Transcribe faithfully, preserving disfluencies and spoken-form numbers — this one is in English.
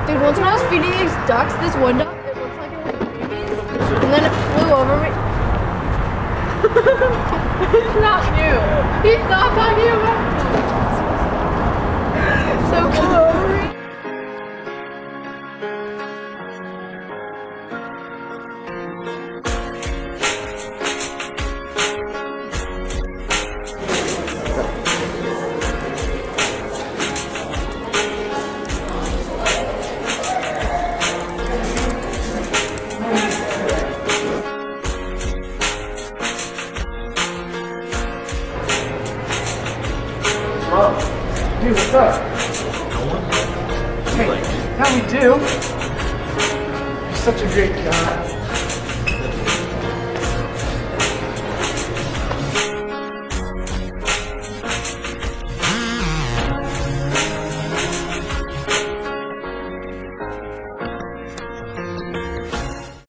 Dude, once when I was feeding these ducks, this one duck, it looked like it was babies, and then it flew over me. It's not you. He's not talking about So flew over me. Dude, what's up? Hey, how we do? You're such a great guy.